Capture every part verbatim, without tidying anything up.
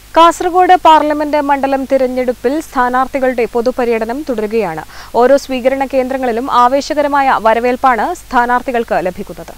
Kasaragod parliament മണ്ഡലം തിരഞ്ഞെടുപ്പിൽ സ്ഥാനാർത്ഥികളുടെ പൊതുപര്യടനം തുടരുകയാണ്. ഓരോ സ്വീകരണ കേന്ദ്രങ്ങളിലും ആവേശകരമായ വരവേൽപ്പാണ് സ്ഥാനാർത്ഥികൾക്ക് ലഭിക്കുന്നത്.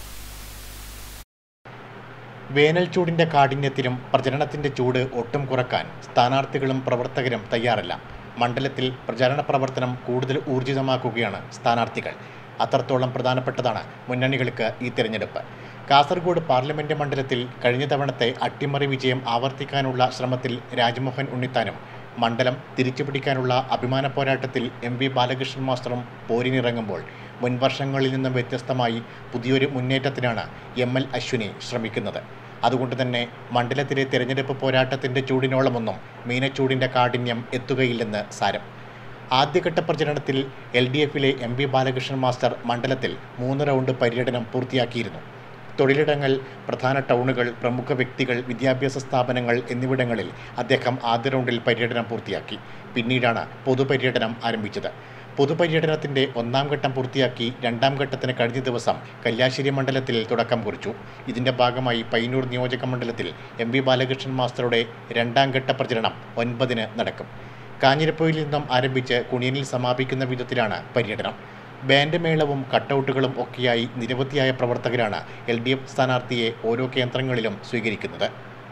വേനൽ ചൂടിന്റെ കാഠിന്യത്തിലും പ്രചരണത്തിന്റെ ചൂട് ഒട്ടും കുറക്കാൻ സ്ഥാനാർത്ഥികളും പ്രവർത്തകരും തയ്യാറല്ല. മണ്ഡലത്തിൽ പ്രചാരണ പ്രവർത്തനം കൂടുതൽ ഊർജിതമാക്കുകയാണ് സ്ഥാനാർത്ഥികൾ. അത്രത്തോളം പ്രധാനപ്പെട്ടതാണ് മുന്നണികൾക്ക് ഈ തെരഞ്ഞെടുപ്പ്. കാസർഗോഡ് പാർലമെന്റ് മണ്ഡലത്തിൽ കഴിഞ്ഞ തവണത്തെ അട്ടിമറി വിജയം ആവർത്തിക്കാനുള്ള ശ്രമത്തിൽ രാജ്മോഹൻ ഉണ്ണിത്താനും മണ്ഡലം തിരിച്ചുപിടിക്കാനുള്ള അഭിമാന പോരാട്ടത്തിൽ എം വി ബാലകൃഷ്ണൻ മാസ്റ്ററും പോരിനിറങ്ങുമ്പോൾ മുൻവർഷങ്ങളിൽ നിന്നും വ്യത്യസ്തമായി പുതിയൊരു മുന്നേറ്റത്തിനാണ് എം എൽ അശ്വിനി ശ്രമിക്കുന്നത്. അതുകൊണ്ട് തന്നെ മണ്ഡലത്തിലെ തെരഞ്ഞെടുപ്പ് പോരാട്ടത്തിൻ്റെ ചൂടിനോളമൊന്നും മീനച്ചൂടിൻ്റെ കാഠിന്യം എത്തുകയില്ലെന്ന് സാരം. ആദ്യഘട്ട പ്രചരണത്തിൽ എൽ ഡി എഫിലെ എം വി ബാലകൃഷ്ണൻ മാസ്റ്റർ മണ്ഡലത്തിൽ മൂന്ന് റൗണ്ട് പര്യടനം പൂർത്തിയാക്കിയിരുന്നു. തൊഴിലിടങ്ങൾ, പ്രധാന ടൗണുകൾ, പ്രമുഖ വ്യക്തികൾ, വിദ്യാഭ്യാസ സ്ഥാപനങ്ങൾ എന്നിവിടങ്ങളിൽ അദ്ദേഹം ആദ്യ റൗണ്ടിൽ പര്യടനം പൂർത്തിയാക്കി. പിന്നീടാണ് പൊതുപര്യടനം ആരംഭിച്ചത്. പൊതുപര്യടനത്തിൻ്റെ ഒന്നാം ഘട്ടം പൂർത്തിയാക്കി രണ്ടാം ഘട്ടത്തിന് കഴിഞ്ഞ ദിവസം കല്യാശ്ശേരി മണ്ഡലത്തിൽ തുടക്കം കുറിച്ചു. ഇതിൻ്റെ ഭാഗമായി പയ്യന്നൂർ നിയോജക മണ്ഡലത്തിൽ എം വി ബാലകൃഷ്ണൻ മാസ്റ്ററുടെ രണ്ടാം ഘട്ട പ്രചരണം ഒൻപതിന് നടക്കും. കാഞ്ഞിരപ്പുഴയിൽ നിന്നും ആരംഭിച്ച് കുണിയനിൽ സമാപിക്കുന്ന വിധത്തിലാണ് പര്യടനം. ബാൻഡ് മേളവും കട്ടൗട്ടുകളും ഒക്കെയായി നിരവധിയായ പ്രവർത്തകരാണ് എൽ ഡി എഫ് സ്ഥാനാർത്ഥിയെ ഓരോ കേന്ദ്രങ്ങളിലും സ്വീകരിക്കുന്നത്.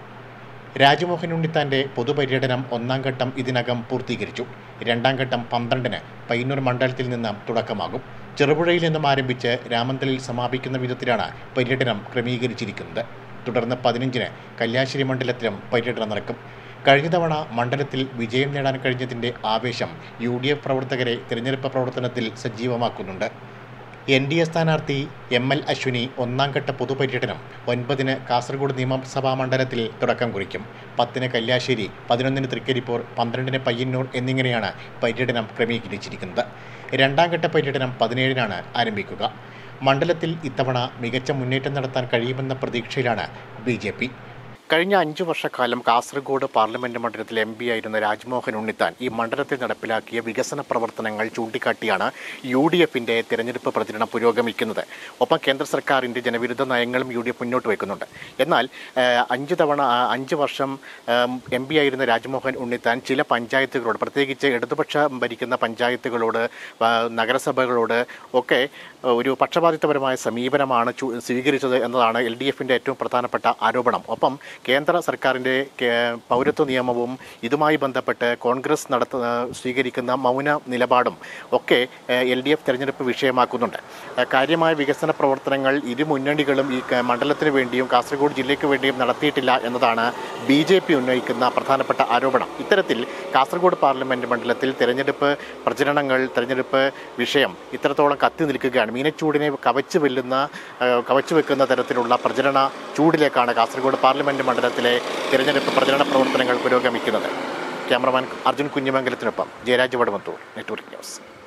രാജ്മോഹൻ ഉണ്ണിത്താൻ്റെ പൊതുപര്യടനം ഒന്നാം ഘട്ടം ഇതിനകം പൂർത്തീകരിച്ചു. രണ്ടാം ഘട്ടം പന്ത്രണ്ടിന് പയ്യന്നൂർ മണ്ഡലത്തിൽ നിന്നും തുടക്കമാകും. ചെറുപുഴയിൽ നിന്നും ആരംഭിച്ച് രാമന്തലിൽ സമാപിക്കുന്ന വിധത്തിലാണ് പര്യടനം ക്രമീകരിച്ചിരിക്കുന്നത്. തുടർന്ന് പതിനഞ്ചിന് കല്യാശ്ശേരി മണ്ഡലത്തിലും പര്യടനം നടക്കും. കഴിഞ്ഞ തവണ മണ്ഡലത്തിൽ വിജയം നേടാൻ കഴിഞ്ഞതിൻ്റെ ആവേശം യു ഡി എഫ് പ്രവർത്തകരെ തിരഞ്ഞെടുപ്പ് പ്രവർത്തനത്തിൽ സജീവമാക്കുന്നുണ്ട്. എൻ ഡി എ സ്ഥാനാർത്ഥി എം എൽ അശ്വിനി ഒന്നാം ഘട്ട പൊതുപര്യടനം ഒൻപതിന് കാസർഗോഡ് നിയമസഭാ മണ്ഡലത്തിൽ തുടക്കം കുറിക്കും. പത്തിന് കല്യാശ്ശേരി, പതിനൊന്നിന് തൃക്കരിപ്പൂർ, പന്ത്രണ്ടിന് പയ്യന്നൂർ എന്നിങ്ങനെയാണ് പര്യടനം ക്രമീകരിച്ചിരിക്കുന്നത്. രണ്ടാം ഘട്ട പര്യടനം പതിനേഴിനാണ് ആരംഭിക്കുക. മണ്ഡലത്തിൽ ഇത്തവണ മികച്ച മുന്നേറ്റം നടത്താൻ കഴിയുമെന്ന പ്രതീക്ഷയിലാണ് ബി ജെ പി. കഴിഞ്ഞ അഞ്ചു വർഷക്കാലം കാസർഗോഡ് പാർലമെന്റ് മണ്ഡലത്തിൽ എം പി ആയിരുന്ന രാജ്മോഹൻ ഉണ്ണിത്താൻ ഈ മണ്ഡലത്തിൽ നടപ്പിലാക്കിയ വികസന പ്രവർത്തനങ്ങൾ ചൂണ്ടിക്കാട്ടിയാണ് യു ഡി എഫിൻ്റെ തെരഞ്ഞെടുപ്പ് പ്രചരണം പുരോഗമിക്കുന്നത്. ഒപ്പം കേന്ദ്ര സർക്കാരിൻ്റെ ജനവിരുദ്ധ നയങ്ങളും യു ഡി എഫ് മുന്നോട്ട് വയ്ക്കുന്നുണ്ട്. എന്നാൽ അഞ്ച് തവണ അഞ്ച് വർഷം എം പി ആയിരുന്ന രാജ്മോഹൻ ഉണ്ണിത്താൻ ചില പഞ്ചായത്തുകളോട്, പ്രത്യേകിച്ച് ഇടതുപക്ഷം ഭരിക്കുന്ന പഞ്ചായത്തുകളോട്, നഗരസഭകളോട് ഒക്കെ ഒരു പക്ഷപാതിത്വപരമായ സമീപനമാണ് സ്വീകരിച്ചത് എന്നതാണ് എൽ ഡി എഫിൻ്റെ ഏറ്റവും പ്രധാനപ്പെട്ട ആരോപണം. ഒപ്പം കേന്ദ്ര സർക്കാരിൻ്റെ പൗരത്വ നിയമവും ഇതുമായി ബന്ധപ്പെട്ട് കോൺഗ്രസ് നടത്ത സ്വീകരിക്കുന്ന മൗന നിലപാടും ഒക്കെ എൽ ഡി എഫ് തെരഞ്ഞെടുപ്പ് വിഷയമാക്കുന്നുണ്ട്. കാര്യമായ വികസന പ്രവർത്തനങ്ങൾ ഇരു മുന്നണികളും ഈ മണ്ഡലത്തിന് വേണ്ടിയും കാസർഗോഡ് ജില്ലയ്ക്ക് വേണ്ടിയും നടത്തിയിട്ടില്ല എന്നതാണ് ബി ജെ പി ഉന്നയിക്കുന്ന പ്രധാനപ്പെട്ട ആരോപണം. ഇത്തരത്തിൽ കാസർഗോഡ് പാർലമെൻറ്റ് മണ്ഡലത്തിൽ തെരഞ്ഞെടുപ്പ് പ്രചരണങ്ങൾ, തെരഞ്ഞെടുപ്പ് വിഷയം ഇത്രത്തോളം കത്തി നിൽക്കുകയാണ്. മീനച്ചൂടിനെ കവച്ചു വെല്ലുന്ന കവച്ചു വെക്കുന്ന തരത്തിലുള്ള പ്രചരണ ചൂടിലേക്കാണ് കാസർഗോഡ് പാർലമെൻറ്റ് മണ്ഡലത്തിലെ തിരഞ്ഞെടുപ്പ് പ്രചരണ പ്രവർത്തനങ്ങൾ പുരോഗമിക്കുന്നത്. ക്യാമറമാൻ അർജുൻ കുഞ്ഞിമംഗലത്തിനൊപ്പം ജയരാജ് വടവത്തൂർ, നെറ്റ്വർക്ക് ന്യൂസ്.